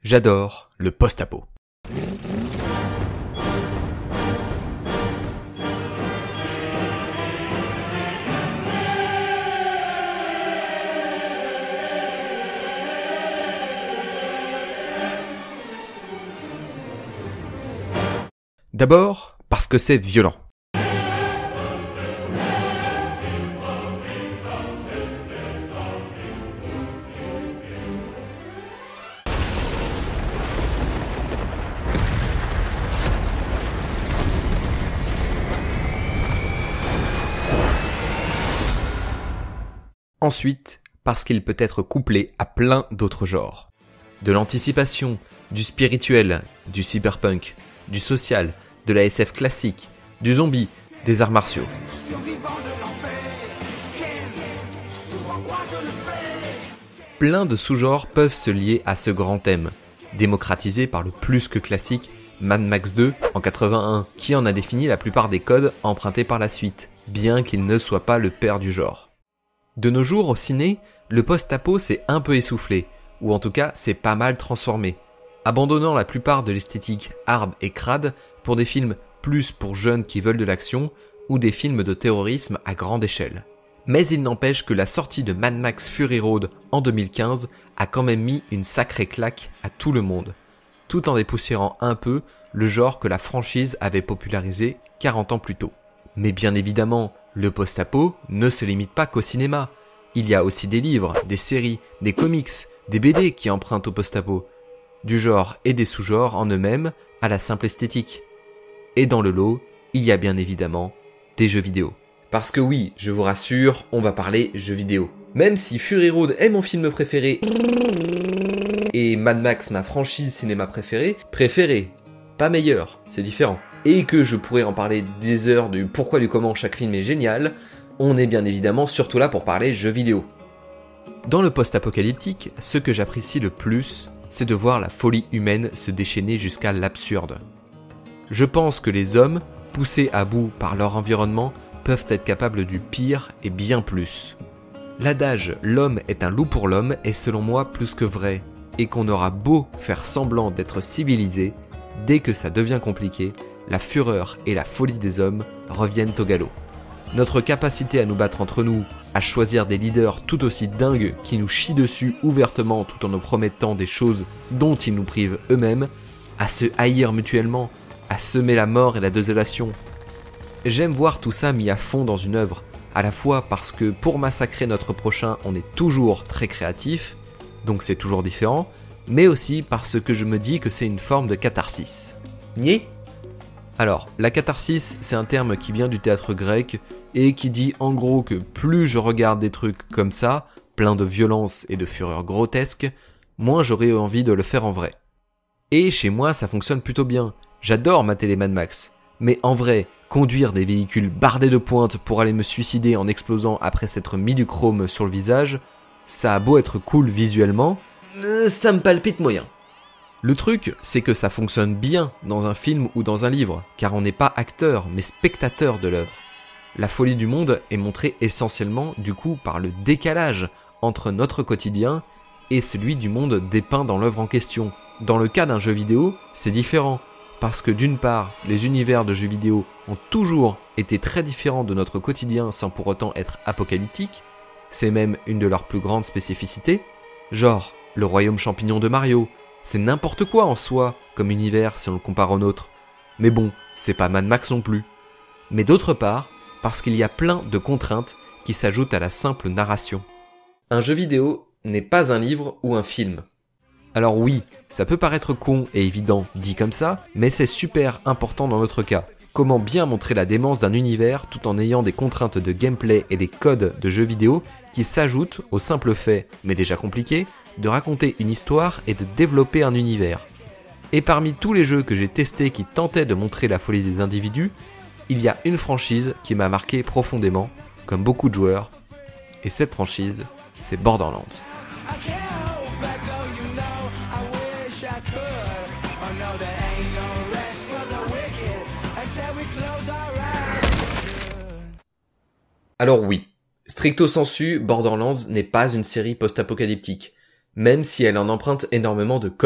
J'adore le post-apo. D'abord, parce que c'est violent. Ensuite, parce qu'il peut être couplé à plein d'autres genres. De l'anticipation, du spirituel, du cyberpunk, du social, de la SF classique, du zombie, des arts martiaux. Plein de sous-genres peuvent se lier à ce grand thème, démocratisé par le plus que classique Mad Max 2 en 81, qui en a défini la plupart des codes empruntés par la suite, bien qu'il ne soit pas le père du genre. De nos jours, au ciné, le post-apo s'est un peu essoufflé, ou en tout cas s'est pas mal transformé, abandonnant la plupart de l'esthétique hard et crade pour des films plus pour jeunes qui veulent de l'action, ou des films de terrorisme à grande échelle. Mais il n'empêche que la sortie de Mad Max Fury Road en 2015 a quand même mis une sacrée claque à tout le monde, tout en dépoussiérant un peu le genre que la franchise avait popularisé 40 ans plus tôt. Mais bien évidemment, le post-apo ne se limite pas qu'au cinéma. Il y a aussi des livres, des séries, des comics, des BD qui empruntent au post-apo, du genre et des sous-genres en eux-mêmes à la simple esthétique. Et dans le lot, il y a bien évidemment des jeux vidéo. Parce que oui, je vous rassure, on va parler jeux vidéo. Même si Fury Road est mon film préféré et Mad Max ma franchise cinéma préférée, pas meilleur, c'est différent. Et que je pourrais en parler des heures du pourquoi du comment chaque film est génial, on est bien évidemment surtout là pour parler jeux vidéo. Dans le post-apocalyptique, ce que j'apprécie le plus, c'est de voir la folie humaine se déchaîner jusqu'à l'absurde. Je pense que les hommes, poussés à bout par leur environnement, peuvent être capables du pire et bien plus. L'adage « l'homme est un loup pour l'homme » est selon moi plus que vrai, et qu'on aura beau faire semblant d'être civilisé, dès que ça devient compliqué, la fureur et la folie des hommes reviennent au galop. Notre capacité à nous battre entre nous, à choisir des leaders tout aussi dingues qui nous chient dessus ouvertement tout en nous promettant des choses dont ils nous privent eux-mêmes, à se haïr mutuellement, à semer la mort et la désolation. J'aime voir tout ça mis à fond dans une œuvre, à la fois parce que pour massacrer notre prochain on est toujours très créatif, donc c'est toujours différent, mais aussi parce que je me dis que c'est une forme de catharsis. Nié ? Alors, la catharsis, c'est un terme qui vient du théâtre grec et qui dit en gros que plus je regarde des trucs comme ça, plein de violence et de fureur grotesque, moins j'aurai envie de le faire en vrai. Et chez moi, ça fonctionne plutôt bien. J'adore mater les Mad Max. Mais en vrai, conduire des véhicules bardés de pointe pour aller me suicider en explosant après s'être mis du chrome sur le visage, ça a beau être cool visuellement, ça me palpite moyen. Le truc, c'est que ça fonctionne bien dans un film ou dans un livre, car on n'est pas acteur, mais spectateur de l'œuvre. La folie du monde est montrée essentiellement, du coup, par le décalage entre notre quotidien et celui du monde dépeint dans l'œuvre en question. Dans le cas d'un jeu vidéo, c'est différent, parce que d'une part, les univers de jeux vidéo ont toujours été très différents de notre quotidien sans pour autant être apocalyptiques, c'est même une de leurs plus grandes spécificités, genre le royaume champignon de Mario. C'est n'importe quoi en soi, comme univers si on le compare au nôtre. Mais bon, c'est pas Mad Max non plus. Mais d'autre part, parce qu'il y a plein de contraintes qui s'ajoutent à la simple narration. Un jeu vidéo n'est pas un livre ou un film. Alors oui, ça peut paraître con et évident dit comme ça, mais c'est super important dans notre cas. Comment bien montrer la démence d'un univers tout en ayant des contraintes de gameplay et des codes de jeux vidéo qui s'ajoutent au simple fait, mais déjà compliqué, de raconter une histoire et de développer un univers. Et parmi tous les jeux que j'ai testés qui tentaient de montrer la folie des individus, il y a une franchise qui m'a marqué profondément, comme beaucoup de joueurs, et cette franchise, c'est Borderlands. Alors oui, stricto sensu, Borderlands n'est pas une série post-apocalyptique, même si elle en emprunte énormément de codes.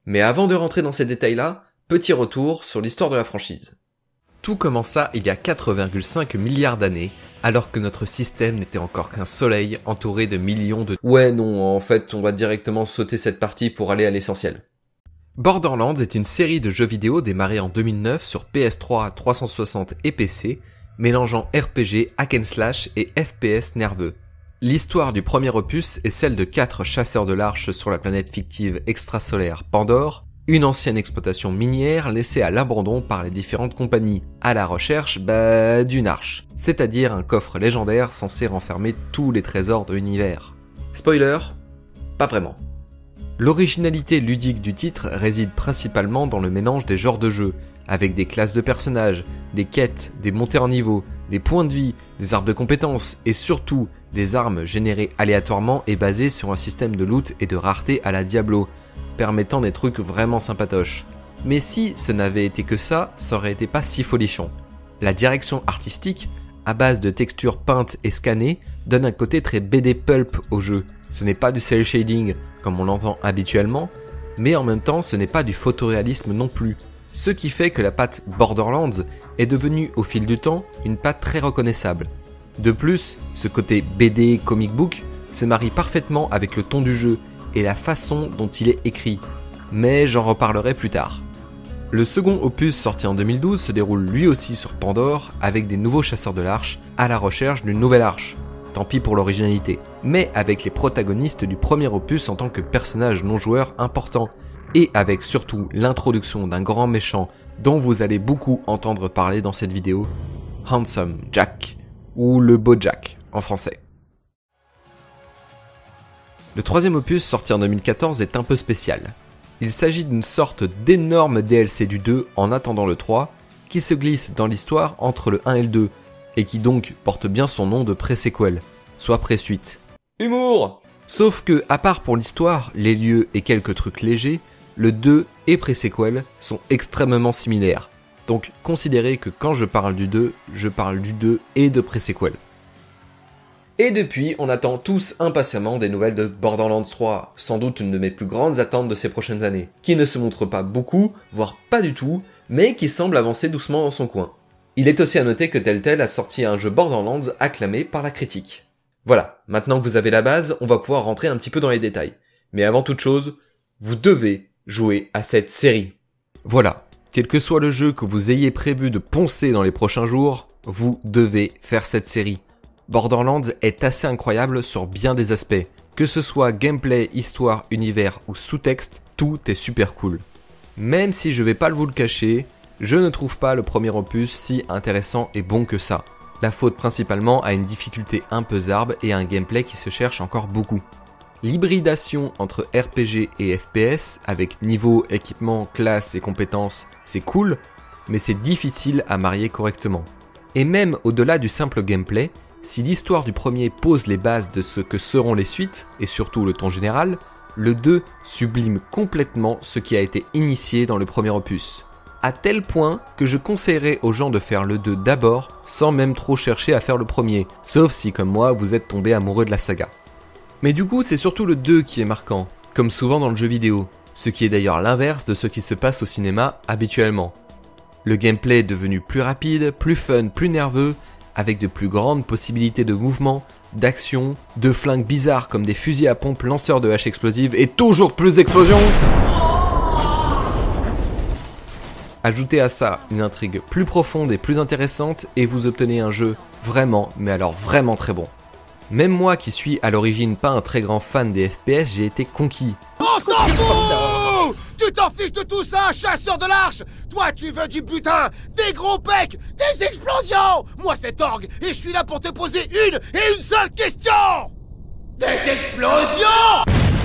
Mais avant de rentrer dans ces détails-là, petit retour sur l'histoire de la franchise. Tout commença il y a 4,5 milliards d'années, alors que notre système n'était encore qu'un soleil entouré de millions de... Ouais non, en fait, on va directement sauter cette partie pour aller à l'essentiel. Borderlands est une série de jeux vidéo démarrée en 2009 sur PS3, 360 et PC, mélangeant RPG, hack and slash et FPS nerveux. L'histoire du premier opus est celle de 4 chasseurs de l'arche sur la planète fictive extrasolaire Pandore, une ancienne exploitation minière laissée à l'abandon par les différentes compagnies, à la recherche, d'une arche, c'est-à-dire un coffre légendaire censé renfermer tous les trésors de l'univers. Spoiler, pas vraiment. L'originalité ludique du titre réside principalement dans le mélange des genres de jeux, avec des classes de personnages, des quêtes, des montées en niveau, des points de vie, des arbres de compétences et surtout des armes générées aléatoirement et basées sur un système de loot et de rareté à la Diablo, permettant des trucs vraiment sympatoches. Mais si ce n'avait été que ça, ça aurait été pas si folichon. La direction artistique, à base de textures peintes et scannées, donne un côté très BD pulp au jeu. Ce n'est pas du cel shading, comme on l'entend habituellement, mais en même temps ce n'est pas du photoréalisme non plus. Ce qui fait que la patte Borderlands est devenue au fil du temps une patte très reconnaissable. De plus, ce côté BD comic book se marie parfaitement avec le ton du jeu et la façon dont il est écrit, mais j'en reparlerai plus tard. Le second opus sorti en 2012 se déroule lui aussi sur Pandore avec des nouveaux chasseurs de l'arche à la recherche d'une nouvelle arche. Tant pis pour l'originalité, mais avec les protagonistes du premier opus en tant que personnages non joueurs importants, et avec surtout l'introduction d'un grand méchant dont vous allez beaucoup entendre parler dans cette vidéo, Handsome Jack, ou le Beau Jack en français. Le troisième opus sorti en 2014 est un peu spécial. Il s'agit d'une sorte d'énorme DLC du 2 en attendant le 3, qui se glisse dans l'histoire entre le 1 et le 2, et qui donc porte bien son nom de pré-séquel, soit pré-suite. Humour! Sauf que, à part pour l'histoire, les lieux et quelques trucs légers, le 2 et pré-séquel sont extrêmement similaires. Donc considérez que quand je parle du 2, je parle du 2 et de pré-séquel. Et depuis, on attend tous impatiemment des nouvelles de Borderlands 3, sans doute une de mes plus grandes attentes de ces prochaines années, qui ne se montre pas beaucoup, voire pas du tout, mais qui semble avancer doucement dans son coin. Il est aussi à noter que Telltale a sorti un jeu Borderlands acclamé par la critique. Voilà, maintenant que vous avez la base, on va pouvoir rentrer un petit peu dans les détails. Mais avant toute chose, vous devez jouer à cette série. Voilà, quel que soit le jeu que vous ayez prévu de poncer dans les prochains jours, vous devez faire cette série. Borderlands est assez incroyable sur bien des aspects. Que ce soit gameplay, histoire, univers ou sous-texte, tout est super cool. Même si je vais pas vous le cacher, je ne trouve pas le premier opus si intéressant et bon que ça. La faute principalement à une difficulté un peu zarbe et à un gameplay qui se cherche encore beaucoup. L'hybridation entre RPG et FPS, avec niveau, équipement, classe et compétences, c'est cool, mais c'est difficile à marier correctement. Et même au-delà du simple gameplay, si l'histoire du premier pose les bases de ce que seront les suites, et surtout le ton général, le 2 sublime complètement ce qui a été initié dans le premier opus. À tel point que je conseillerais aux gens de faire le 2 d'abord, sans même trop chercher à faire le premier, sauf si comme moi vous êtes tombé amoureux de la saga. Mais du coup c'est surtout le 2 qui est marquant, comme souvent dans le jeu vidéo, ce qui est d'ailleurs l'inverse de ce qui se passe au cinéma habituellement. Le gameplay est devenu plus rapide, plus fun, plus nerveux, avec de plus grandes possibilités de mouvement, d'action, de flingues bizarres comme des fusils à pompe lanceurs de haches explosives et toujours plus d'explosions. Ajoutez à ça une intrigue plus profonde et plus intéressante et vous obtenez un jeu vraiment, mais alors vraiment très bon. Même moi qui suis à l'origine pas un très grand fan des FPS, j'ai été conquis. On s'en fout! Tu t'en fiches de tout ça, chasseur de l'arche! Toi tu veux du butin, des gros pecs, des explosions! Moi c'est Org et je suis là pour te poser une seule question! Des explosions!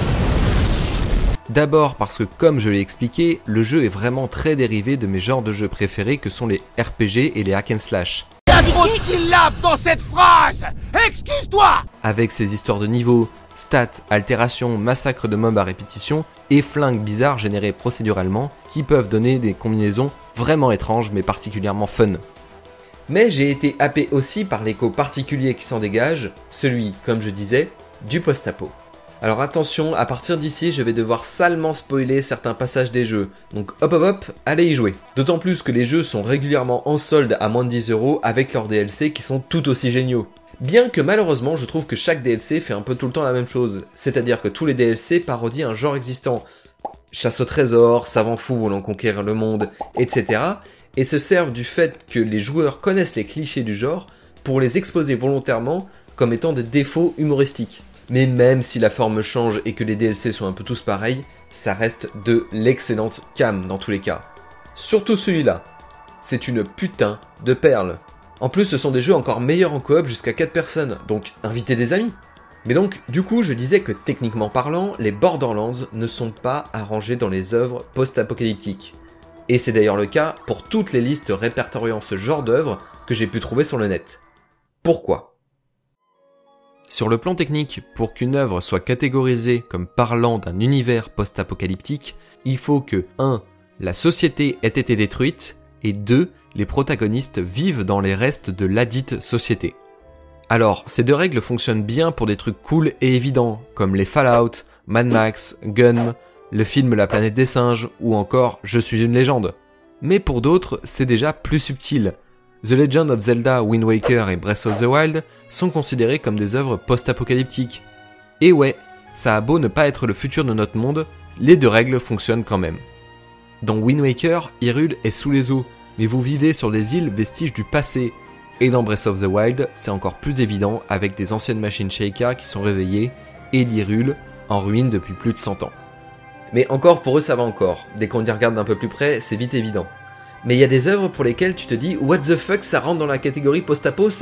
D'abord parce que comme je l'ai expliqué, le jeu est vraiment très dérivé de mes genres de jeux préférés que sont les RPG et les hack and slash. Il y a trop de syllabes dans cette phrase! Excuse-toi! Avec ses histoires de niveau, stats, altérations, massacres de mobs à répétition et flingues bizarres générées procéduralement qui peuvent donner des combinaisons vraiment étranges mais particulièrement fun. Mais j'ai été happé aussi par l'écho particulier qui s'en dégage, celui, comme je disais, du post-apo. Alors attention, à partir d'ici, je vais devoir salement spoiler certains passages des jeux, donc hop hop hop, allez y jouer. D'autant plus que les jeux sont régulièrement en solde à moins de 10€ avec leurs DLC qui sont tout aussi géniaux. Bien que malheureusement, je trouve que chaque DLC fait un peu tout le temps la même chose, c'est-à-dire que tous les DLC parodient un genre existant. Chasse au trésor, savant fou voulant conquérir le monde, etc. et se servent du fait que les joueurs connaissent les clichés du genre pour les exposer volontairement comme étant des défauts humoristiques. Mais même si la forme change et que les DLC sont un peu tous pareils, ça reste de l'excellente cam dans tous les cas. Surtout celui-là. C'est une putain de perle. En plus, ce sont des jeux encore meilleurs en coop jusqu'à 4 personnes, donc invitez des amis. Mais donc, du coup, je disais que techniquement parlant, les Borderlands ne sont pas arrangés dans les œuvres post-apocalyptiques. Et c'est d'ailleurs le cas pour toutes les listes répertoriant ce genre d'œuvres que j'ai pu trouver sur le net. Pourquoi ? Sur le plan technique, pour qu'une œuvre soit catégorisée comme parlant d'un univers post-apocalyptique, il faut que 1. La société ait été détruite, et 2. Les protagonistes vivent dans les restes de ladite société. Alors, ces deux règles fonctionnent bien pour des trucs cool et évidents, comme les Fallout, Mad Max, Gun, le film La planète des singes, ou encore Je suis une légende. Mais pour d'autres, c'est déjà plus subtil. The Legend of Zelda, Wind Waker et Breath of the Wild sont considérés comme des œuvres post-apocalyptiques. Et ouais, ça a beau ne pas être le futur de notre monde, les deux règles fonctionnent quand même. Dans Wind Waker, Hyrule est sous les eaux, mais vous vivez sur des îles vestiges du passé. Et dans Breath of the Wild, c'est encore plus évident avec des anciennes machines Sheikah qui sont réveillées et l'Hyrule en ruine depuis plus de 100 ans. Mais encore pour eux ça va encore, dès qu'on y regarde d'un peu plus près, c'est vite évident. Mais il y a des œuvres pour lesquelles tu te dis « What the fuck, ça rentre dans la catégorie post-apo, ça ?»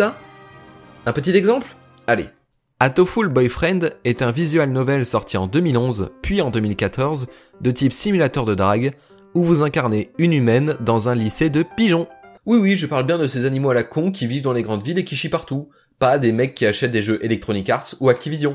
Un petit exemple ? Allez. Hatoful Boyfriend est un visual novel sorti en 2011, puis en 2014, de type simulateur de drague, où vous incarnez une humaine dans un lycée de pigeons. Oui, je parle bien de ces animaux à la con qui vivent dans les grandes villes et qui chient partout, pas des mecs qui achètent des jeux Electronic Arts ou Activision.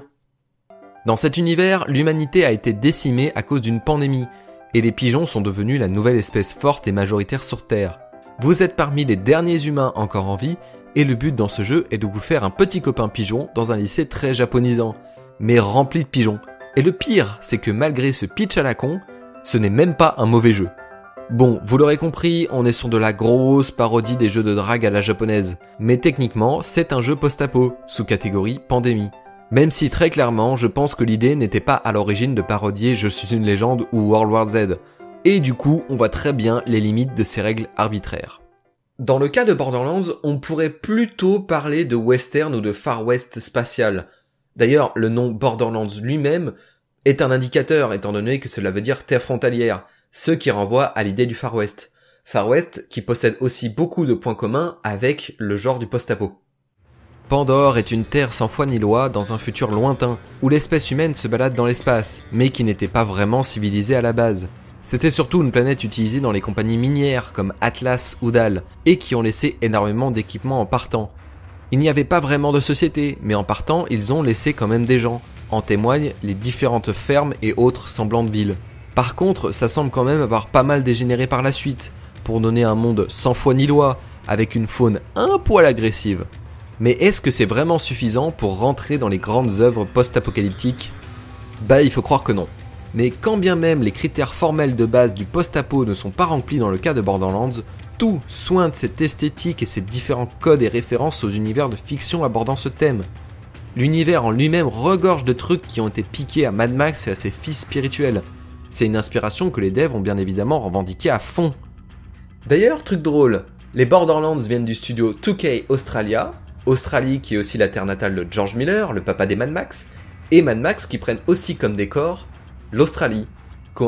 Dans cet univers, l'humanité a été décimée à cause d'une pandémie, et les pigeons sont devenus la nouvelle espèce forte et majoritaire sur Terre. Vous êtes parmi les derniers humains encore en vie, et le but dans ce jeu est de vous faire un petit copain pigeon dans un lycée très japonisant, mais rempli de pigeons. Et le pire, c'est que malgré ce pitch à la con, ce n'est même pas un mauvais jeu. Bon, vous l'aurez compris, on est sur de la grosse parodie des jeux de drague à la japonaise, mais techniquement, c'est un jeu post-apo, sous catégorie pandémie. Même si très clairement, je pense que l'idée n'était pas à l'origine de parodier Je suis une légende ou World War Z. Et du coup, on voit très bien les limites de ces règles arbitraires. Dans le cas de Borderlands, on pourrait plutôt parler de western ou de Far West spatial. D'ailleurs, le nom Borderlands lui-même est un indicateur, étant donné que cela veut dire terre frontalière, ce qui renvoie à l'idée du Far West. Far West qui possède aussi beaucoup de points communs avec le genre du post-apo. Pandore est une terre sans foi ni loi dans un futur lointain, où l'espèce humaine se balade dans l'espace, mais qui n'était pas vraiment civilisée à la base. C'était surtout une planète utilisée dans les compagnies minières comme Atlas ou Dal, et qui ont laissé énormément d'équipements en partant. Il n'y avait pas vraiment de société, mais en partant, ils ont laissé quand même des gens. En témoignent les différentes fermes et autres semblants de villes. Par contre, ça semble quand même avoir pas mal dégénéré par la suite, pour donner un monde sans foi ni loi, avec une faune un poil agressive. Mais est-ce que c'est vraiment suffisant pour rentrer dans les grandes œuvres post-apocalyptiques ? Bah, il faut croire que non. Mais quand bien même les critères formels de base du post-apo ne sont pas remplis dans le cas de Borderlands, tout soigne cette esthétique et ces différents codes et références aux univers de fiction abordant ce thème. L'univers en lui-même regorge de trucs qui ont été piqués à Mad Max et à ses fils spirituels. C'est une inspiration que les devs ont bien évidemment revendiquée à fond. D'ailleurs, truc drôle, les Borderlands viennent du studio 2K Australia, Australie qui est aussi la terre natale de George Miller, le papa des Mad Max, et Mad Max qui prennent aussi comme décor l'Australie. Coïncidence ?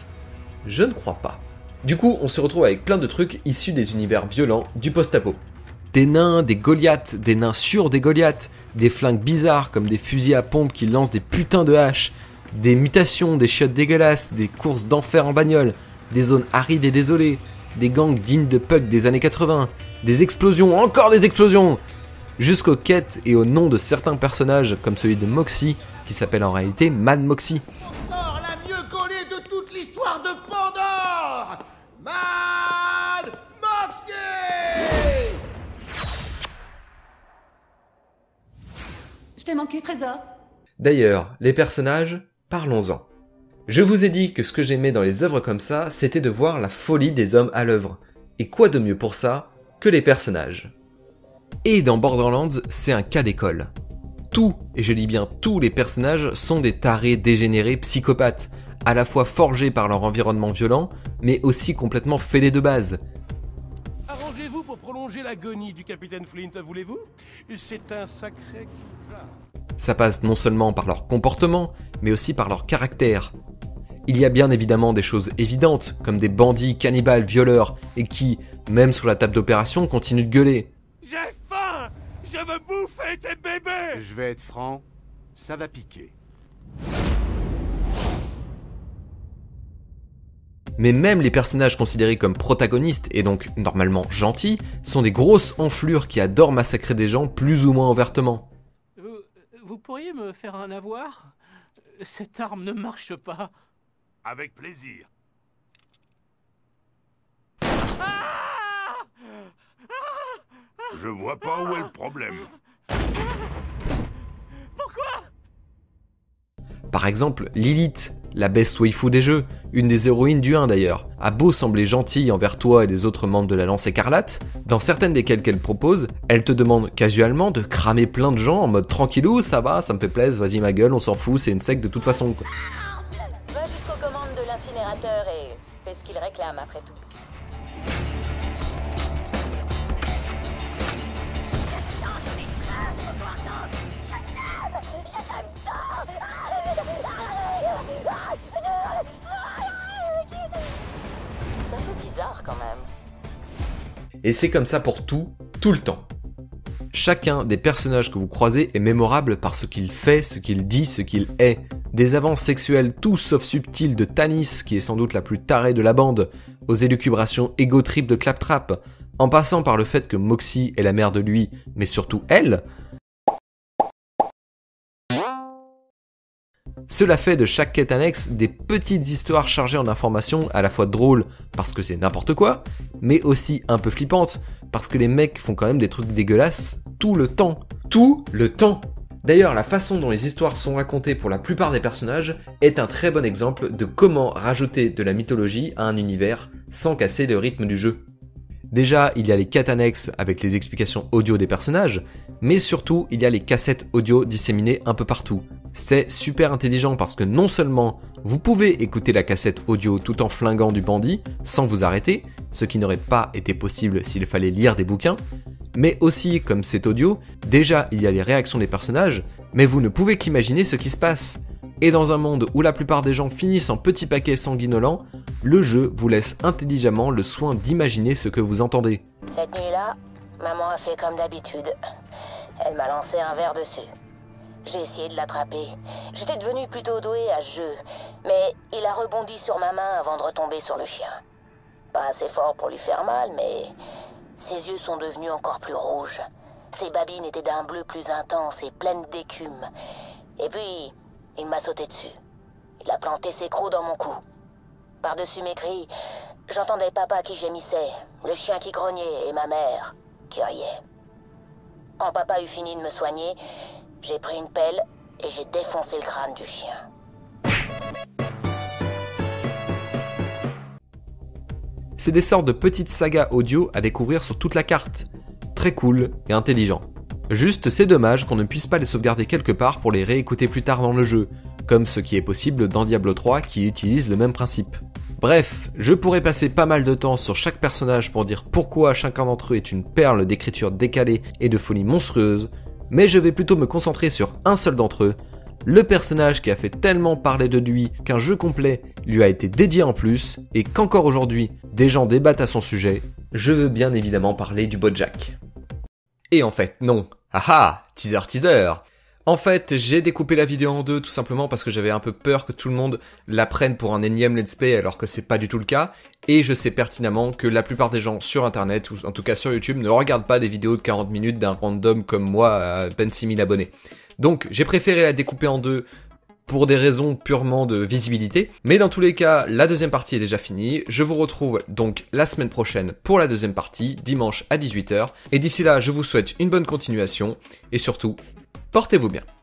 Je ne crois pas. Du coup, on se retrouve avec plein de trucs issus des univers violents du post-apo. Des nains, des Goliaths, des nains sur des Goliaths, des flingues bizarres comme des fusils à pompe qui lancent des putains de haches, des mutations, des chiottes dégueulasses, des courses d'enfer en bagnole, des zones arides et désolées, des gangs dignes de Puck des années 80, des explosions, encore des explosions, jusqu'aux quêtes et aux noms de certains personnages comme celui de Moxie qui s'appelle en réalité Mad Moxie. On sort la mieux gaulée de toute l'histoire de Pandore, Mad Moxie. Je t'ai manqué, Trésor. D'ailleurs, les personnages, parlons-en. Je vous ai dit que ce que j'aimais dans les œuvres comme ça, c'était de voir la folie des hommes à l'œuvre. Et quoi de mieux pour ça que les personnages. Et dans Borderlands, c'est un cas d'école. Tous, et je dis bien tous les personnages, sont des tarés dégénérés psychopathes, à la fois forgés par leur environnement violent, mais aussi complètement fêlés de base. Arrangez-vous pour prolonger l'agonie du capitaine Flint, voulez-vous? C'est un sacré... Ça passe non seulement par leur comportement, mais aussi par leur caractère. Il y a bien évidemment des choses évidentes, comme des bandits, cannibales, violeurs, et qui, même sous la table d'opération, continuent de gueuler. J'ai faim! Je veux bouffer tes bébés! Je vais être franc, ça va piquer. Mais même les personnages considérés comme protagonistes, et donc normalement gentils, sont des grosses enflures qui adorent massacrer des gens plus ou moins ouvertement. Vous pourriez me faire un avoir? Cette arme ne marche pas. Avec plaisir. Je vois pas où est le problème. Par exemple, Lilith, la best waifu des jeux, une des héroïnes du 1 d'ailleurs, a beau sembler gentille envers toi et les autres membres de la Lance Écarlate, dans certaines desquelles qu'elle propose, elle te demande casualement de cramer plein de gens en mode tranquillou, ça va, ça me fait plaisir, vas-y ma gueule, on s'en fout, c'est une secte de toute façon quoi. Va jusqu'aux commandes de l'incinérateur et fais ce qu'il réclame après tout. Ça fait bizarre quand même. Et c'est comme ça pour tout le temps. Chacun des personnages que vous croisez est mémorable par ce qu'il fait, ce qu'il dit, ce qu'il est. Des avances sexuelles tout sauf subtiles de Tanis, qui est sans doute la plus tarée de la bande, aux élucubrations égo-trip de Claptrap, en passant par le fait que Moxie est la mère de lui, mais surtout elle. Cela fait de chaque quête annexe des petites histoires chargées en informations à la fois drôles parce que c'est n'importe quoi, mais aussi un peu flippantes parce que les mecs font quand même des trucs dégueulasses tout le temps. Tout le temps! D'ailleurs, la façon dont les histoires sont racontées pour la plupart des personnages est un très bon exemple de comment rajouter de la mythologie à un univers sans casser le rythme du jeu. Déjà, il y a les quêtes annexes avec les explications audio des personnages, mais surtout, il y a les cassettes audio disséminées un peu partout. C'est super intelligent parce que non seulement vous pouvez écouter la cassette audio tout en flinguant du bandit sans vous arrêter, ce qui n'aurait pas été possible s'il fallait lire des bouquins, mais aussi, comme c'est audio, déjà il y a les réactions des personnages, mais vous ne pouvez qu'imaginer ce qui se passe. Et dans un monde où la plupart des gens finissent en petits paquets sanguinolents, le jeu vous laisse intelligemment le soin d'imaginer ce que vous entendez. Cette nuit-là, maman a fait comme d'habitude. Elle m'a lancé un verre dessus. J'ai essayé de l'attraper. J'étais devenu plutôt doué à ce jeu, mais il a rebondi sur ma main avant de retomber sur le chien. Pas assez fort pour lui faire mal, mais ses yeux sont devenus encore plus rouges. Ses babines étaient d'un bleu plus intense et pleines d'écume. Et puis, il m'a sauté dessus. Il a planté ses crocs dans mon cou. Par-dessus mes cris, j'entendais papa qui gémissait, le chien qui grognait et ma mère qui riait. Quand papa eut fini de me soigner, j'ai pris une pelle et j'ai défoncé le crâne du chien. C'est des sortes de petites sagas audio à découvrir sur toute la carte. Très cool et intelligent. Juste, c'est dommage qu'on ne puisse pas les sauvegarder quelque part pour les réécouter plus tard dans le jeu, comme ce qui est possible dans Diablo 3 qui utilise le même principe. Bref, je pourrais passer pas mal de temps sur chaque personnage pour dire pourquoi chacun d'entre eux est une perle d'écriture décalée et de folie monstrueuse, mais je vais plutôt me concentrer sur un seul d'entre eux, le personnage qui a fait tellement parler de lui qu'un jeu complet lui a été dédié en plus, et qu'encore aujourd'hui, des gens débattent à son sujet, je veux bien évidemment parler du Bojack. Et en fait, non. Haha, teaser. En fait, j'ai découpé la vidéo en deux tout simplement parce que j'avais un peu peur que tout le monde la prenne pour un énième let's play alors que c'est pas du tout le cas, et je sais pertinemment que la plupart des gens sur internet, ou en tout cas sur YouTube, ne regardent pas des vidéos de 40 minutes d'un random comme moi à peine 6000 abonnés. Donc j'ai préféré la découper en deux pour des raisons purement de visibilité, mais dans tous les cas, la deuxième partie est déjà finie. Je vous retrouve donc la semaine prochaine pour la deuxième partie, dimanche à 18h, et d'ici là, je vous souhaite une bonne continuation, et surtout, portez-vous bien.